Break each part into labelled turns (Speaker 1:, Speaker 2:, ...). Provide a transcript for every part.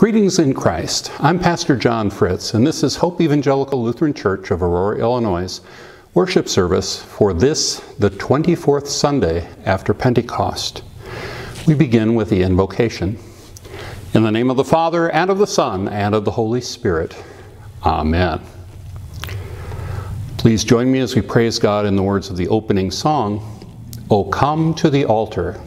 Speaker 1: Greetings in Christ. I'm Pastor John Fritz, and this is Hope Evangelical Lutheran Church of Aurora, Illinois' worship service for this, the 24th Sunday after Pentecost. We begin with the invocation. In the name of the Father, and of the Son, and of the Holy Spirit. Amen. Please join me as we praise God in the words of the opening song, O Come to the Altar.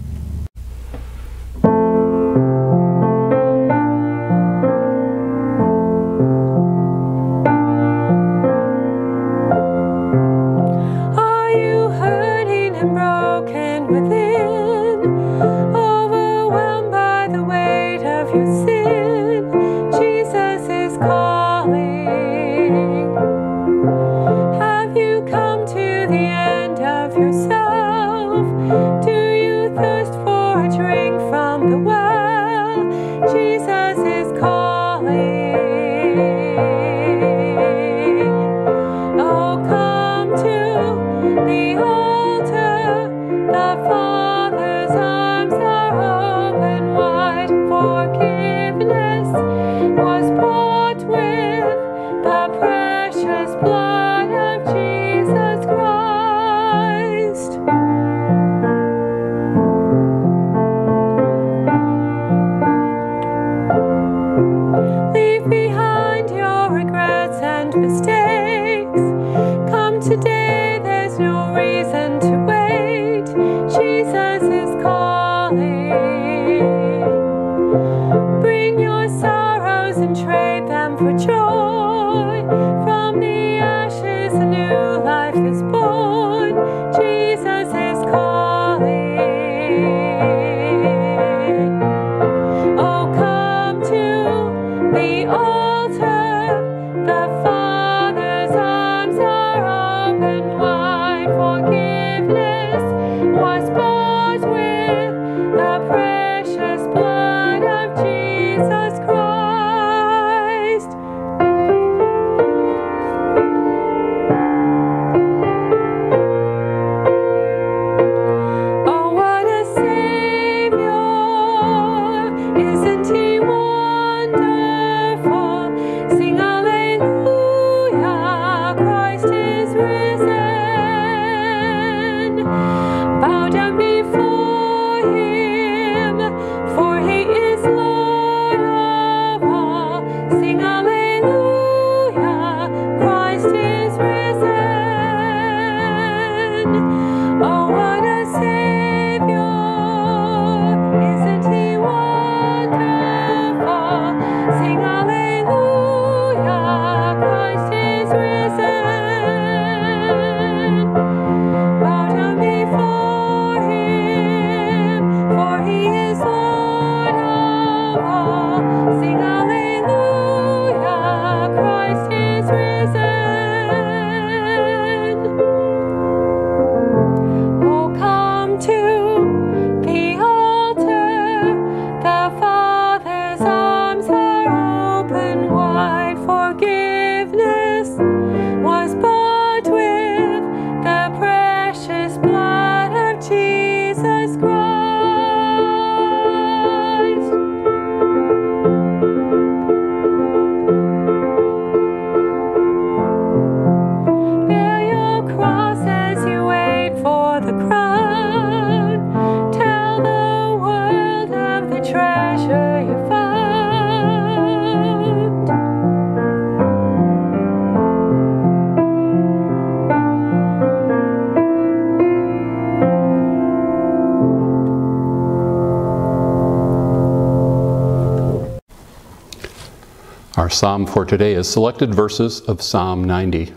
Speaker 1: Our psalm for today is selected verses of Psalm 90.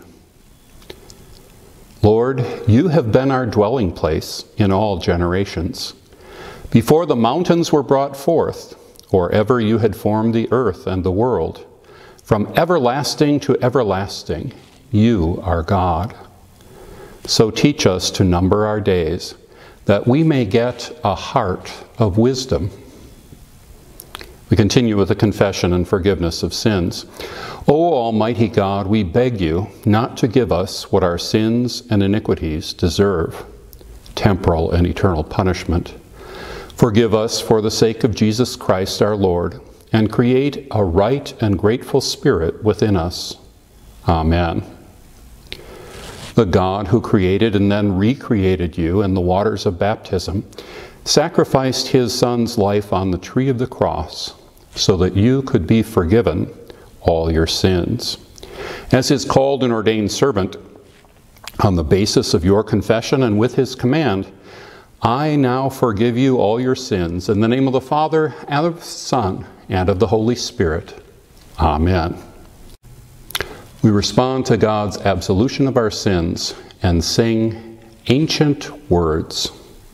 Speaker 1: Lord, you have been our dwelling place in all generations. Before the mountains were brought forth, or ever you had formed the earth and the world, from everlasting to everlasting, you are God. So teach us to number our days, that we may get a heart of wisdom. We continue with the confession and forgiveness of sins. O Almighty God, we beg you not to give us what our sins and iniquities deserve, temporal and eternal punishment. Forgive us for the sake of Jesus Christ our Lord, and create a right and grateful spirit within us. Amen. The God who created and then recreated you in the waters of baptism sacrificed his Son's life on the tree of the cross so that you could be forgiven all your sins. As his called and ordained servant, on the basis of your confession and with his command, I now forgive you all your sins in the name of the Father, and of the Son, and of the Holy Spirit. Amen. We respond to God's absolution of our sins and sing ancient words.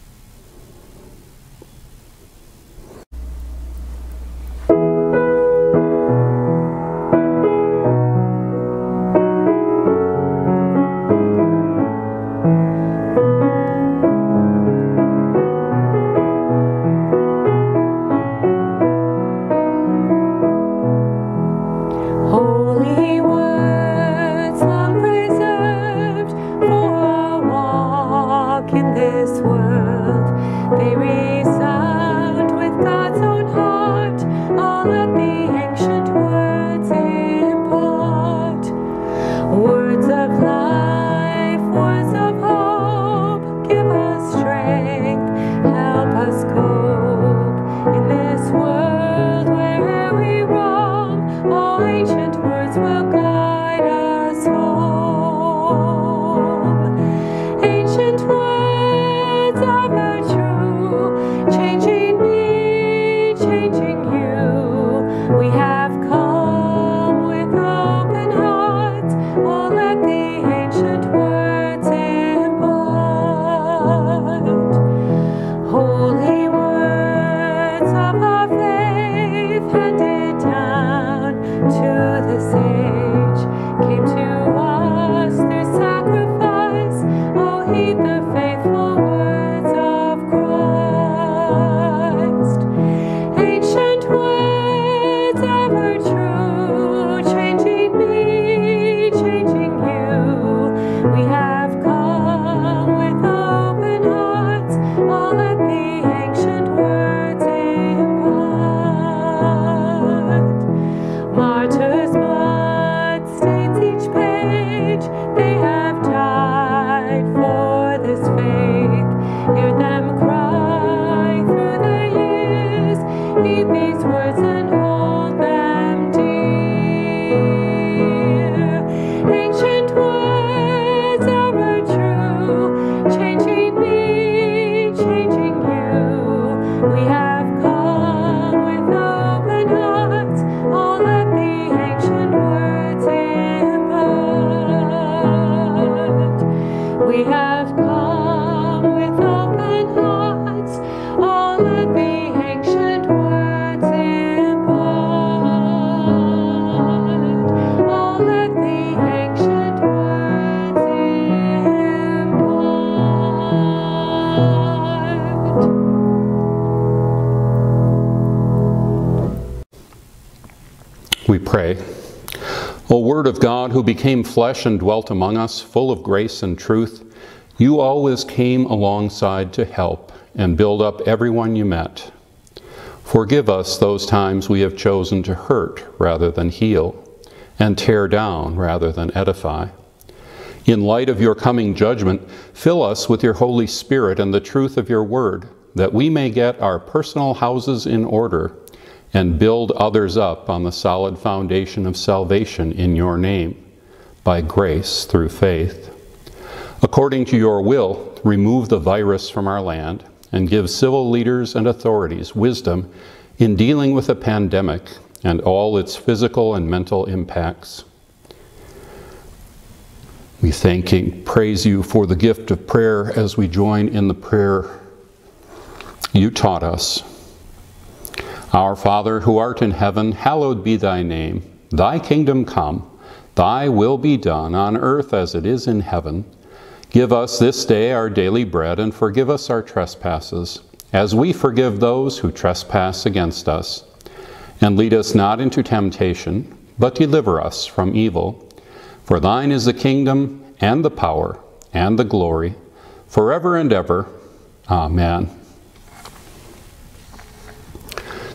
Speaker 1: We pray. O Word of God, who became flesh and dwelt among us, full of grace and truth, you always came alongside to help and build up everyone you met. Forgive us those times we have chosen to hurt rather than heal, and tear down rather than edify. In light of your coming judgment, fill us with your Holy Spirit and the truth of your word, that we may get our personal houses in order and build others up on the solid foundation of salvation in your name, by grace through faith. According to your will, remove the virus from our land and give civil leaders and authorities wisdom in dealing with the pandemic and all its physical and mental impacts. We thank and praise you for the gift of prayer as we join in the prayer you taught us. Our Father, who art in heaven, hallowed be thy name. Thy kingdom come, thy will be done on earth as it is in heaven. Give us this day our daily bread, and forgive us our trespasses, as we forgive those who trespass against us. And lead us not into temptation, but deliver us from evil. For thine is the kingdom, and the power, and the glory, forever and ever. Amen.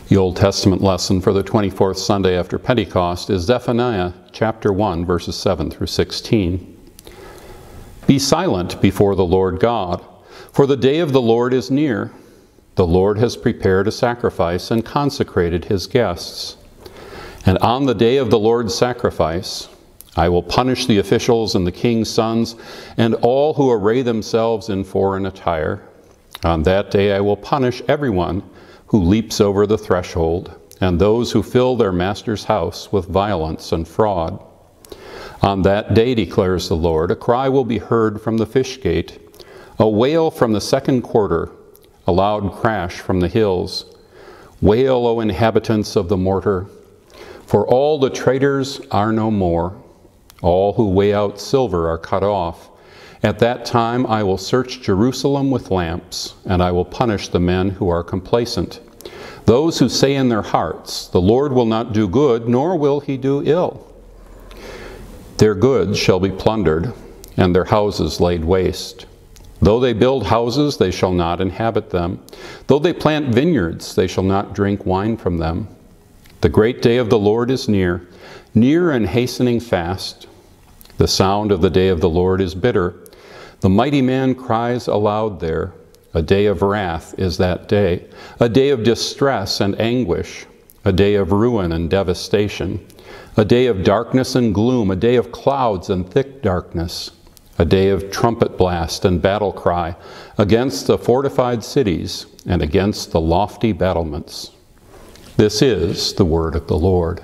Speaker 1: The Old Testament lesson for the 24th Sunday after Pentecost is Zephaniah chapter 1, verses 7 through 16. Be silent before the Lord God, for the day of the Lord is near. The Lord has prepared a sacrifice and consecrated his guests. And on the day of the Lord's sacrifice, I will punish the officials and the king's sons and all who array themselves in foreign attire. On that day I will punish everyone who leaps over the threshold, and those who fill their master's house with violence and fraud. On that day, declares the Lord, a cry will be heard from the fish gate, a wail from the second quarter, a loud crash from the hills. Wail, O inhabitants of the mortar, for all the traders are no more. All who weigh out silver are cut off. At that time I will search Jerusalem with lamps, and I will punish the men who are complacent. Those who say in their hearts, the Lord will not do good, nor will he do ill. Their goods shall be plundered, and their houses laid waste. Though they build houses, they shall not inhabit them. Though they plant vineyards, they shall not drink wine from them. The great day of the Lord is near, near and hastening fast. The sound of the day of the Lord is bitter. The mighty man cries aloud there. A day of wrath is that day, a day of distress and anguish, a day of ruin and devastation, a day of darkness and gloom, a day of clouds and thick darkness, a day of trumpet blast and battle cry against the fortified cities and against the lofty battlements. This is the word of the Lord.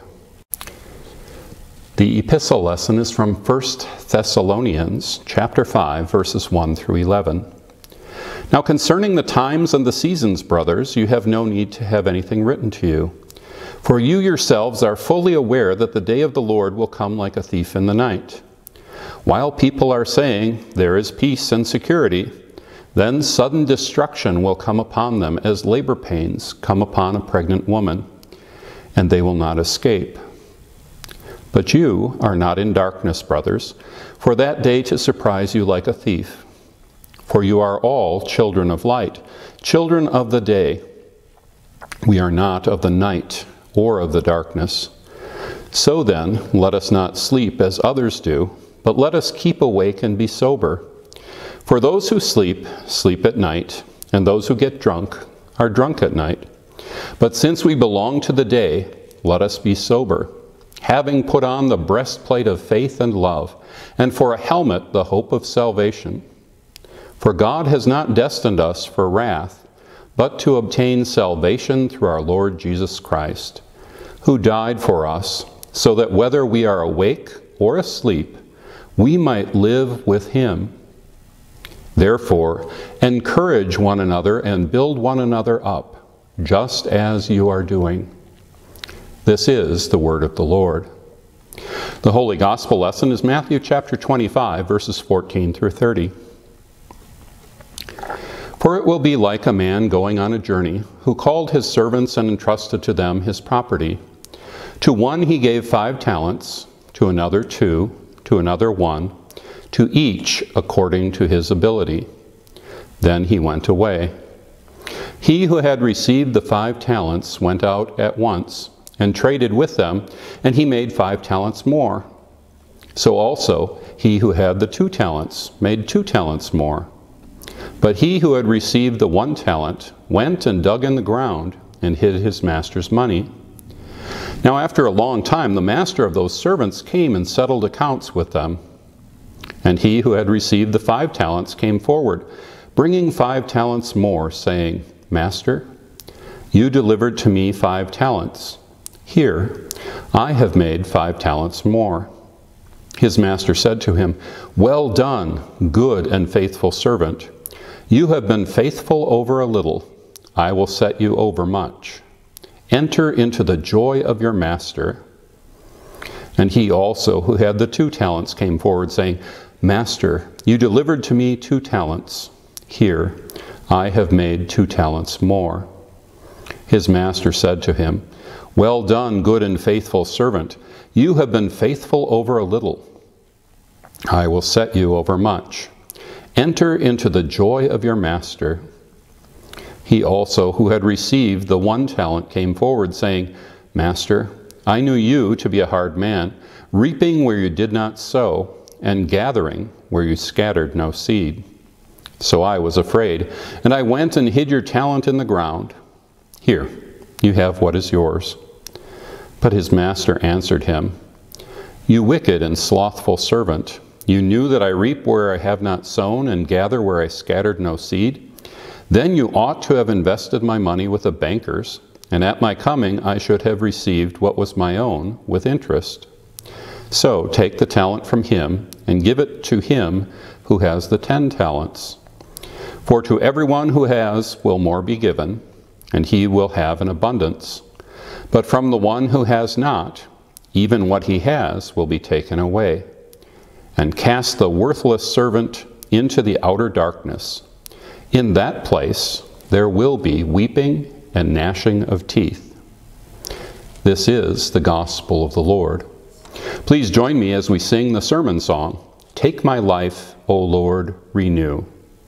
Speaker 1: The epistle lesson is from 1 Thessalonians chapter 5, verses 1 through 11. Now concerning the times and the seasons, brothers, you have no need to have anything written to you. For you yourselves are fully aware that the day of the Lord will come like a thief in the night. While people are saying, there is peace and security, then sudden destruction will come upon them as labor pains come upon a pregnant woman, and they will not escape. But you are not in darkness, brothers, for that day to surprise you like a thief. For you are all children of light, children of the day. We are not of the night or of the darkness. So then, let us not sleep as others do, but let us keep awake and be sober. For those who sleep, sleep at night, and those who get drunk are drunk at night. But since we belong to the day, let us be sober, having put on the breastplate of faith and love, and for a helmet the hope of salvation. For God has not destined us for wrath, but to obtain salvation through our Lord Jesus Christ, who died for us, so that whether we are awake or asleep, we might live with him. Therefore, encourage one another and build one another up, just as you are doing. This is the word of the Lord. The Holy Gospel lesson is Matthew chapter 25, verses 14 through 30. For it will be like a man going on a journey, who called his servants and entrusted to them his property. To one he gave 5 talents, to another 2, to another 1, to each according to his ability. Then he went away. He who had received the 5 talents went out at once, and traded with them, and he made 5 talents more. So also he who had the 2 talents made 2 talents more. But he who had received the 1 talent went and dug in the ground and hid his master's money. Now after a long time the master of those servants came and settled accounts with them. And he who had received the 5 talents came forward, bringing 5 talents more, saying, Master, you delivered to me 5 talents. Here, I have made 5 talents more. His master said to him, Well done, good and faithful servant. You have been faithful over a little. I will set you over much. Enter into the joy of your master. And he also, who had the 2 talents, came forward, saying, Master, you delivered to me 2 talents. Here, I have made 2 talents more. His master said to him, Well done, good and faithful servant. You have been faithful over a little. I will set you over much. Enter into the joy of your master. He also, who had received the 1 talent, came forward, saying, Master, I knew you to be a hard man, reaping where you did not sow, and gathering where you scattered no seed. So I was afraid, and I went and hid your talent in the ground. Here, you have what is yours. But his master answered him, You wicked and slothful servant, you knew that I reap where I have not sown, and gather where I scattered no seed. Then you ought to have invested my money with the bankers, and at my coming I should have received what was my own with interest. So take the talent from him, and give it to him who has the 10 talents. For to everyone who has will more be given, and he will have an abundance. But from the one who has not, even what he has will be taken away. And cast the worthless servant into the outer darkness. In that place there will be weeping and gnashing of teeth. This is the gospel of the Lord. Please join me as we sing the sermon song, Take My Life, O Lord, Renew.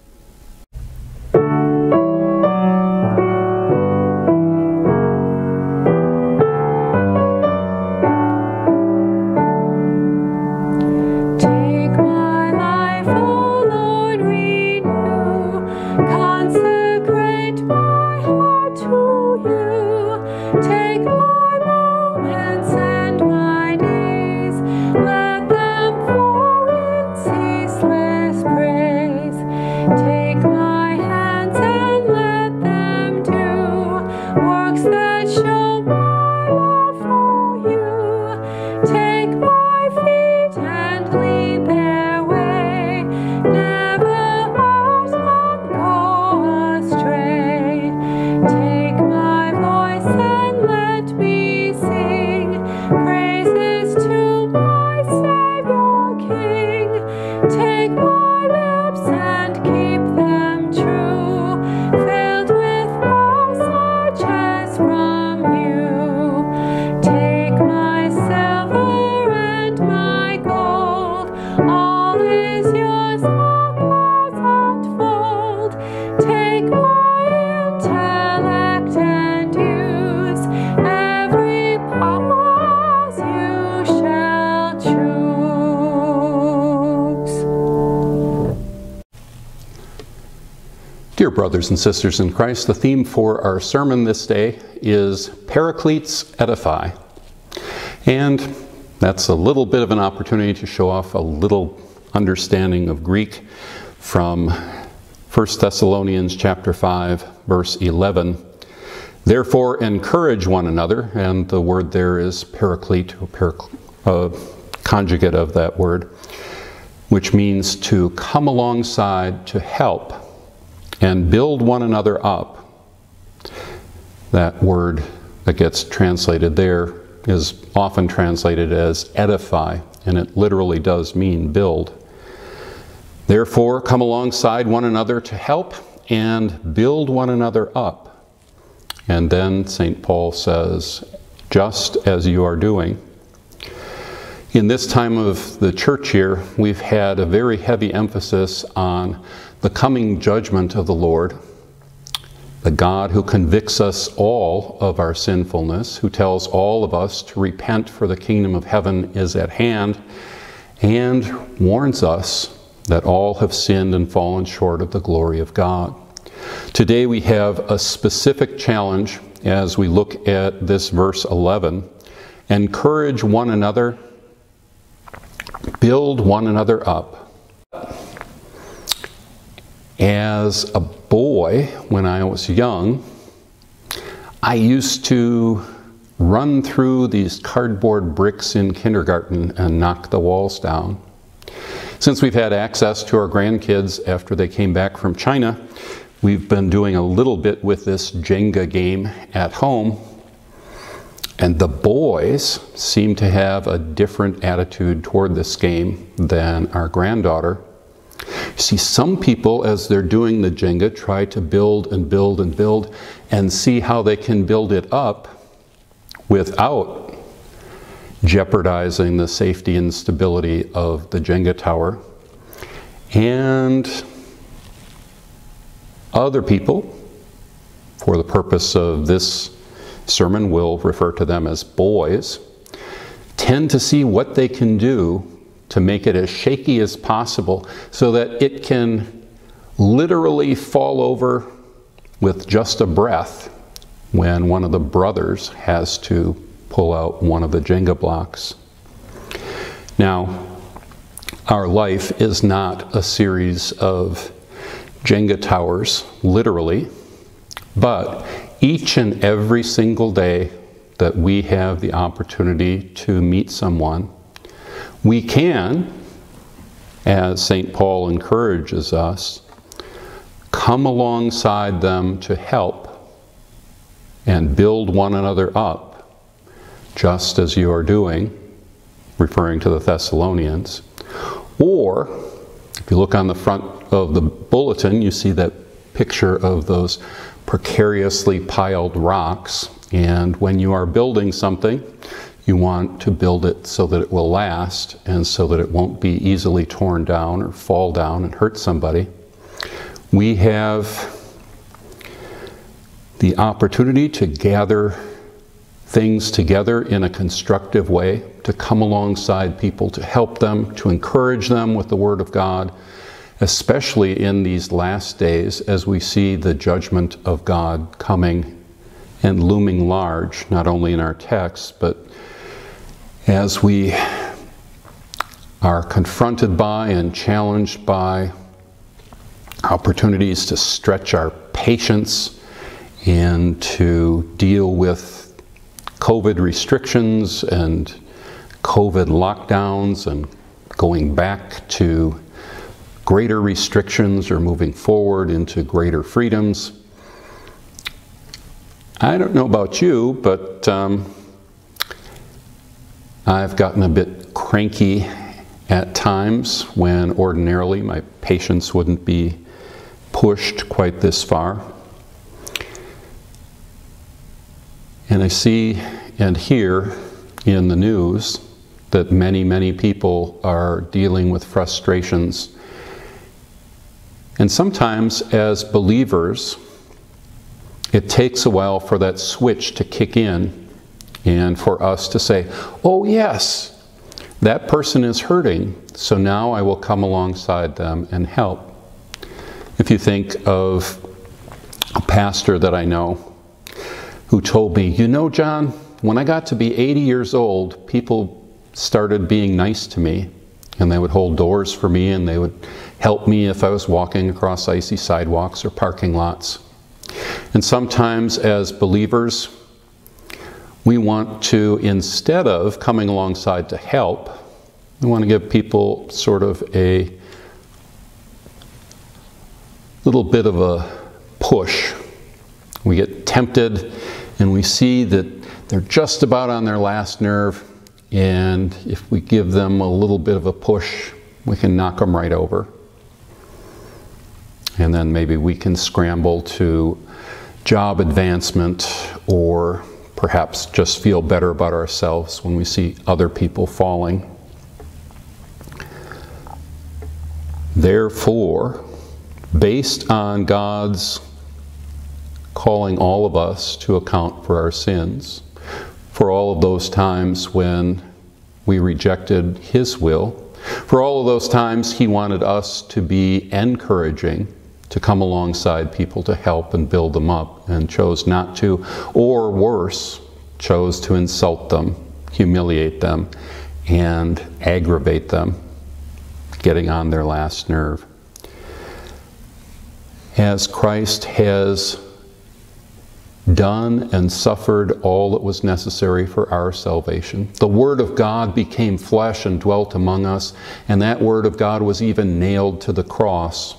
Speaker 1: Dear brothers and sisters in Christ, the theme for our sermon this day is Paracletes Edify. And that's a little bit of an opportunity to show off a little understanding of Greek from 1 Thessalonians chapter 5, verse 11. Therefore encourage one another, and the word there is paraclete, or conjugate of that word, which means to come alongside, to help, and build one another up. That word that gets translated there is often translated as edify, and it literally does mean build. Therefore, come alongside one another to help and build one another up. And then St. Paul says, just as you are doing. In this time of the church year, we've had a very heavy emphasis on the coming judgment of the Lord, the God who convicts us all of our sinfulness, who tells all of us to repent for the kingdom of heaven is at hand, and warns us that all have sinned and fallen short of the glory of God. Today we have a specific challenge as we look at this verse 11. Encourage one another, build one another up. As a boy, when I was young, I used to run through these cardboard bricks in kindergarten and knock the walls down. Since we've had access to our grandkids after they came back from China, we've been doing a little bit with this Jenga game at home. And the boys seem to have a different attitude toward this game than our granddaughter. See, some people, as they're doing the Jenga, try to build and build and build and see how they can build it up without jeopardizing the safety and stability of the Jenga tower. And other people for the purpose of this sermon, we'll refer to them as boys, tend to see what they can do to make it as shaky as possible so that it can literally fall over with just a breath when one of the brothers has to pull out one of the Jenga blocks. Now, our life is not a series of Jenga towers, literally, but each and every single day that we have the opportunity to meet someone, we can, as St. Paul encourages us, come alongside them to help and build one another up, just as you are doing, referring to the Thessalonians. Or, if you look on the front of the bulletin, you see that picture of those precariously piled rocks. And when you are building something, you want to build it so that it will last and so that it won't be easily torn down or fall down and hurt somebody. We have the opportunity to gather things together in a constructive way, to come alongside people, to help them, to encourage them with the Word of God, especially in these last days as we see the judgment of God coming and looming large, not only in our text, but as we are confronted by and challenged by opportunities to stretch our patience and to deal with COVID restrictions and COVID lockdowns and going back to greater restrictions or moving forward into greater freedoms. I don't know about you, but I've gotten a bit cranky at times when ordinarily my patience wouldn't be pushed quite this far. And I see and hear in the news that many, many people are dealing with frustrations. And sometimes as believers, it takes a while for that switch to kick in and for us to say, oh yes, that person is hurting, so now I will come alongside them and help. If you think of a pastor that I know who told me, you know, John, when I got to be 80 years old, people started being nice to me, and they would hold doors for me, and they would help me if I was walking across icy sidewalks or parking lots. And sometimes as believers, we want to, instead of coming alongside to help, we want to give people sort of a little bit of a push. We get tempted and we see that they're just about on their last nerve, and if we give them a little bit of a push, we can knock them right over. And then maybe we can scramble to job advancement, or perhaps just feel better about ourselves when we see other people falling. Therefore, based on God's calling all of us to account for our sins, for all of those times when we rejected His will, for all of those times He wanted us to be encouraging, to come alongside people to help and build them up, and chose not to, or worse, chose to insult them, humiliate them, and aggravate them, getting on their last nerve. As Christ has done and suffered all that was necessary for our salvation, the Word of God became flesh and dwelt among us, and that Word of God was even nailed to the cross,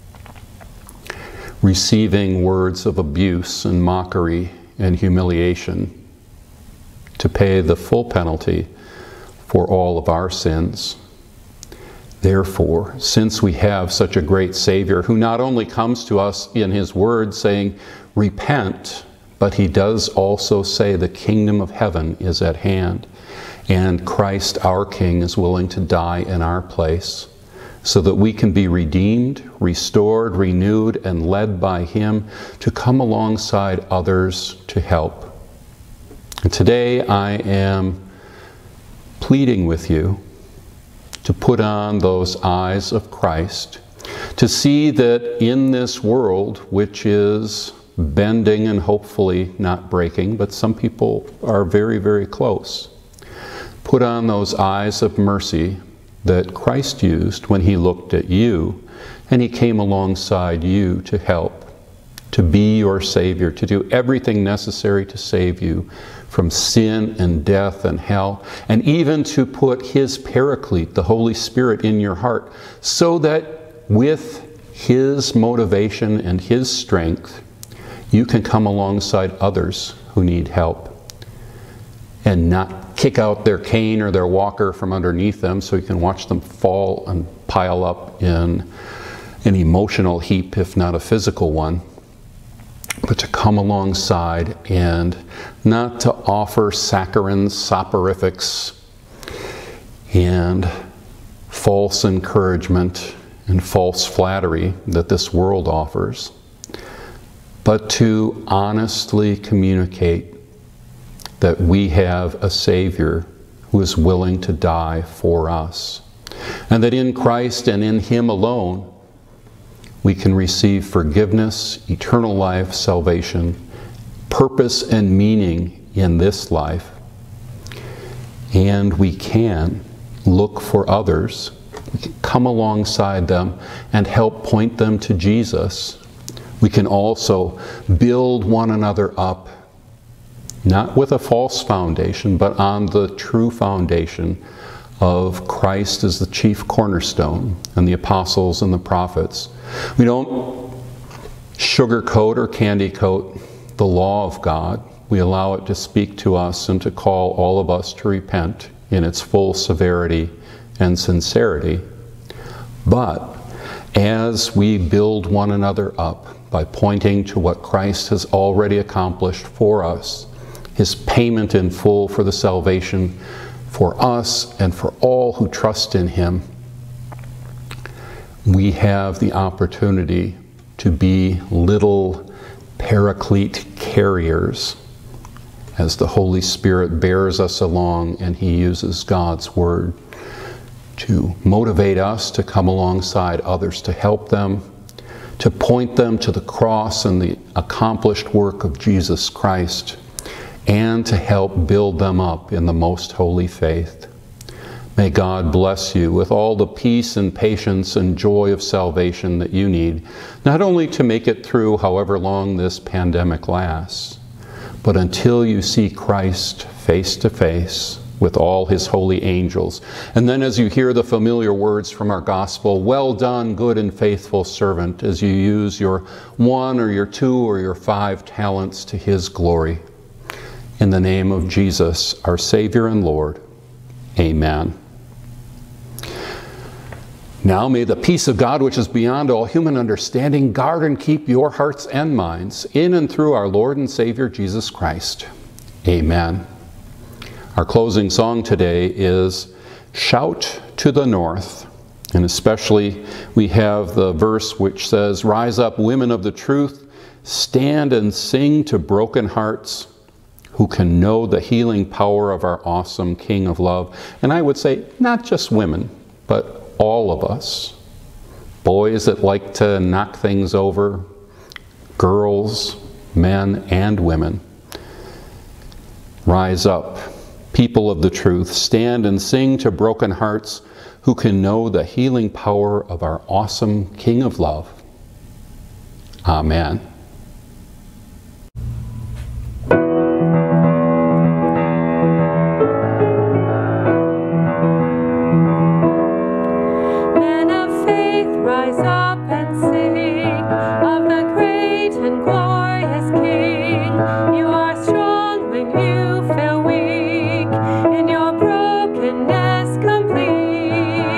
Speaker 1: receiving words of abuse and mockery and humiliation to pay the full penalty for all of our sins. Therefore, since we have such a great Savior who not only comes to us in His Word saying, repent, but He does also say the kingdom of heaven is at hand, and Christ our King is willing to die in our place, so that we can be redeemed, restored, renewed, and led by Him to come alongside others to help. And today I am pleading with you to put on those eyes of Christ, to see that in this world, which is bending and hopefully not breaking, but some people are very, very close, put on those eyes of mercy that Christ used when He looked at you and He came alongside you to help, to be your Savior, to do everything necessary to save you from sin and death and hell, and even to put His Paraclete, the Holy Spirit, in your heart, so that with His motivation and His strength, you can come alongside others who need help and not kick out their cane or their walker from underneath them so you can watch them fall and pile up in an emotional heap, if not a physical one, but to come alongside and not to offer saccharine soporifics and false encouragement and false flattery that this world offers, but to honestly communicate that we have a Savior who is willing to die for us, and that in Christ and in Him alone we can receive forgiveness, eternal life, salvation, purpose and meaning in this life, and we can look for others. We can come alongside them and help point them to Jesus. We can also build one another up, not with a false foundation, but on the true foundation of Christ as the chief cornerstone and the apostles and the prophets. We don't sugarcoat or candy coat the law of God. We allow it to speak to us and to call all of us to repent in its full severity and sincerity. But as we build one another up by pointing to what Christ has already accomplished for us, His payment in full for the salvation for us and for all who trust in Him, we have the opportunity to be little paraclete carriers as the Holy Spirit bears us along and He uses God's Word to motivate us to come alongside others, to help them, to point them to the cross and the accomplished work of Jesus Christ, and to help build them up in the most holy faith. May God bless you with all the peace and patience and joy of salvation that you need, not only to make it through however long this pandemic lasts, but until you see Christ face to face with all His holy angels. And then as you hear the familiar words from our gospel, "Well done, good and faithful servant," as you use your 1 or your 2 or your 5 talents to His glory. In the name of Jesus, our Savior and Lord, amen. Now may the peace of God, which is beyond all human understanding, guard and keep your hearts and minds in and through our Lord and Savior Jesus Christ. Amen. Our closing song today is "Shout to the North," and especially we have the verse which says, "Rise up, women of the truth, stand and sing to broken hearts, who can know the healing power of our awesome King of love." And I would say not just women, but all of us. Boys that like to knock things over, girls, men, and women. Rise up, people of the truth, stand and sing to broken hearts, who can know the healing power of our awesome King of love. Amen.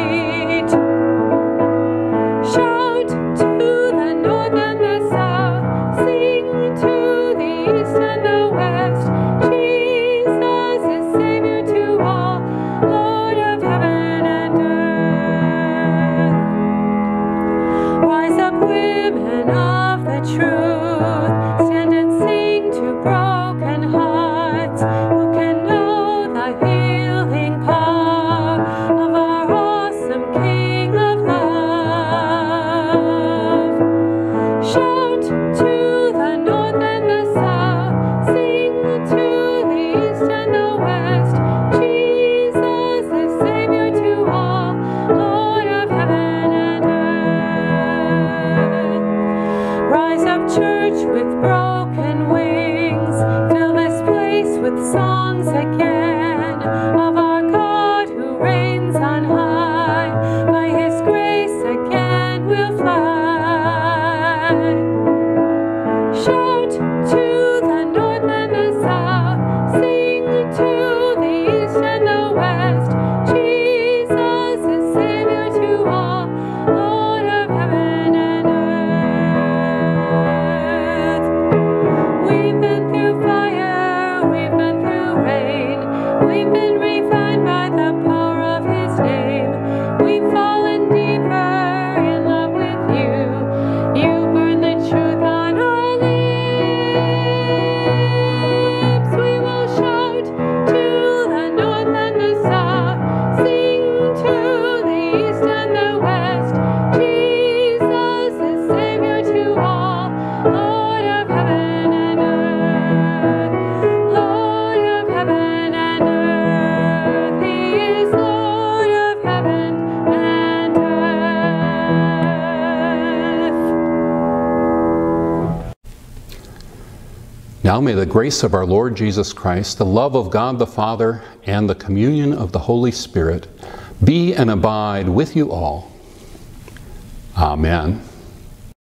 Speaker 2: Shout to the north and the south. songs again of our God who reigns on high. By his grace again we'll fly. Shout to the north and the south, sing to the east and the west. Jesus is Savior to all, Lord of heaven and earth. We've been through fire, we've been through rain, we've been refined by the power of his name. We've fallen deeper in love with you. You burn the truth on our lips. We will shout to the north and the south, sing to the east and the west. Jesus is Savior to all, Lord of heaven and earth. Lord of heaven and earth, he is Lord of heaven and earth.
Speaker 1: Now may the grace of our Lord Jesus Christ, the love of God the Father, and the communion of the Holy Spirit be and abide with you all. Amen.